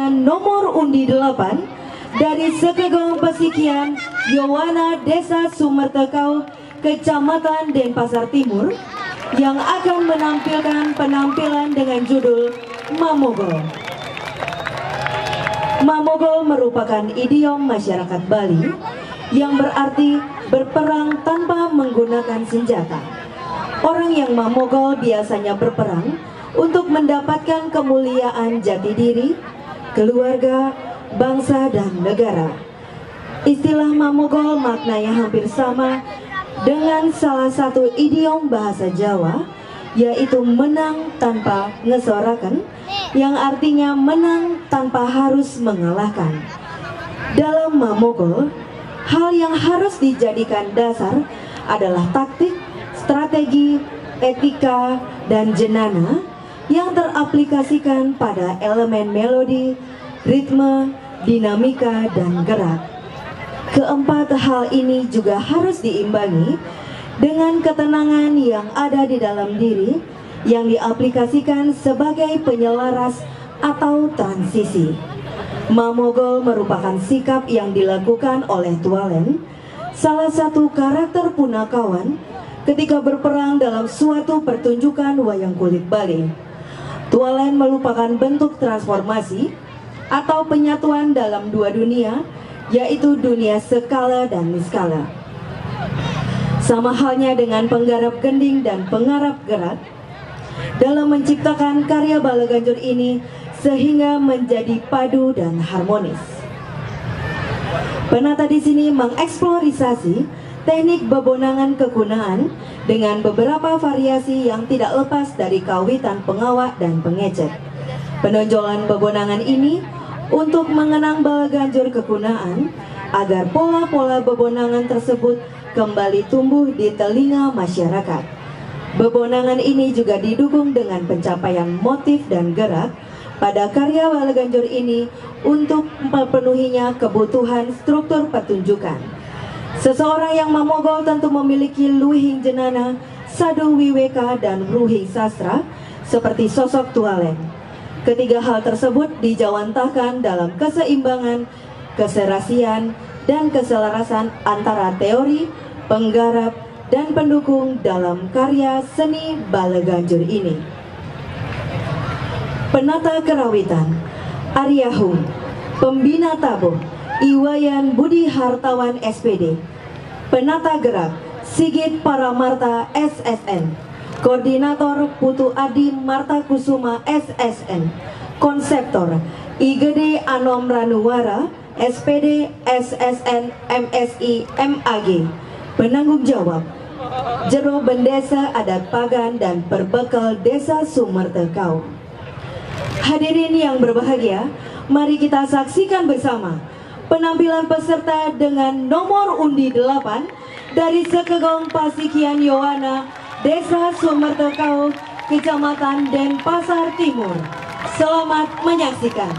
dengan nomor undi 8 dari Sekegong Pesikian Yowana Desa Sumertekau, Kecamatan Denpasar Timur, yang akan menampilkan penampilan dengan judul Mamogol. Mamogol merupakan idiom masyarakat Bali yang berarti berperang tanpa menggunakan senjata. Orang yang mamogol biasanya berperang untuk mendapatkan kemuliaan jati diri, keluarga, bangsa, dan negara. Istilah mamogol maknanya hampir sama dengan salah satu idiom bahasa Jawa, yaitu menang tanpa ngesoraken, yang artinya menang tanpa harus mengalahkan. Dalam mamogol, hal yang harus dijadikan dasar adalah taktik, strategi, etika, dan jenana yang teraplikasikan pada elemen melodi, ritme, dinamika, dan gerak. Keempat hal ini juga harus diimbangi dengan ketenangan yang ada di dalam diri yang diaplikasikan sebagai penyelaras atau transisi. Mamogol merupakan sikap yang dilakukan oleh Tualen, salah satu karakter punakawan, ketika berperang dalam suatu pertunjukan wayang kulit Bali. Tualen merupakan bentuk transformasi atau penyatuan dalam dua dunia, yaitu dunia skala dan niskala. Sama halnya dengan penggarap gending dan pengarap gerak, dalam menciptakan karya Balaganjur ini sehingga menjadi padu dan harmonis. Penata di sini mengeksplorasi teknik bebonangan kekunaan dengan beberapa variasi yang tidak lepas dari kawitan pengawak dan pengecek. Penonjolan bebonangan ini untuk mengenang Balaganjur kekunaan agar pola-pola bebonangan tersebut kembali tumbuh di telinga masyarakat. Bebonangan ini juga didukung dengan pencapaian motif dan gerak pada karya Balaganjur ini untuk memenuhinya kebutuhan struktur pertunjukan. Seseorang yang mamogol tentu memiliki luhing jenana, sadu wiweka, dan ruhing sastra seperti sosok Tualen. Ketiga hal tersebut dijawantahkan dalam keseimbangan, keserasian, dan keselarasan antara teori, penggarap, dan pendukung dalam karya seni Balaganjur ini. Penata kerawitan Arya Hum, pembina tabuh Iwayan Budi Hartawan SPD, penata gerak Sigit Paramarta SSN, koordinator Putu Adi Marta Kusuma SSN, konseptor Igede Anom Ranuwara SPD SSN MSI MAG, penanggung jawab Jero Bendesa Adat Pagan dan Perbekal Desa Sumertekau. Hadirin yang berbahagia, mari kita saksikan bersama penampilan peserta dengan nomor undi 8 dari Sekegong Pesikian Yowana, Desa Sumertekau, Kecamatan Denpasar Timur. Selamat menyaksikan.